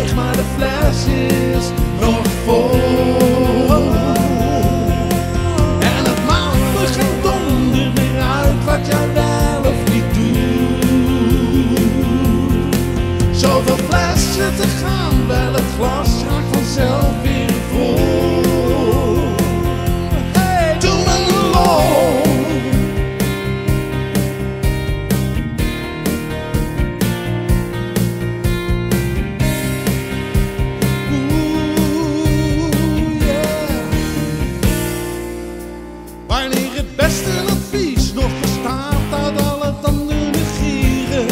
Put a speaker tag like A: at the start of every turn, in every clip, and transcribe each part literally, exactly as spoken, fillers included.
A: leeg, maar de fles is nog vol. En het maakt me geen donder meer uit wat jij wel of niet doet. Zoveel flessen te gaan, wel het glas raakt vanzelf weer vol. Hey, doe me een lol. Wanneer het beste advies nog bestaat uit al het andere gieren,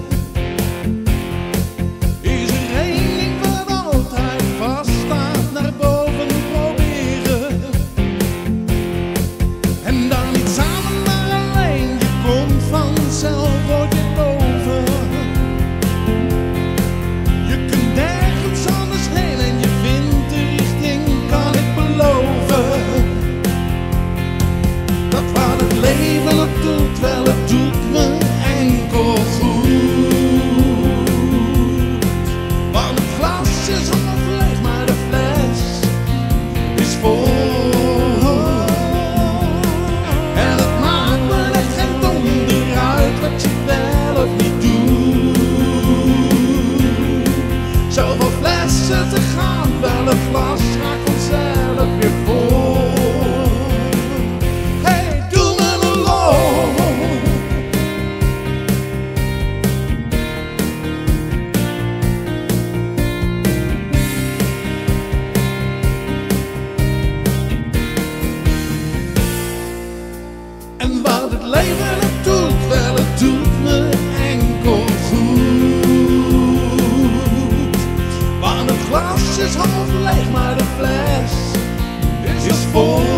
A: is er één ding wat altijd vaststaat: naar boven proberen. En dan niet samen maar alleen, je komt vanzelf ooit weer boven. Je kunt nergens anders heen en je vindt de richting, kan ik beloven. Dat wat het leven het doet, wel het doet me enkel goed. Want het glas is half leeg, maar de fles is vol. En het maakt me echt geen donder uit wat je wel of niet doet. Zoveel flessen te gaan, wel het glas raakt vanzelf weer vol. En wat het leven het doet, wel het doet me enkel goed. Want het glas is half leeg, maar de fles is vol.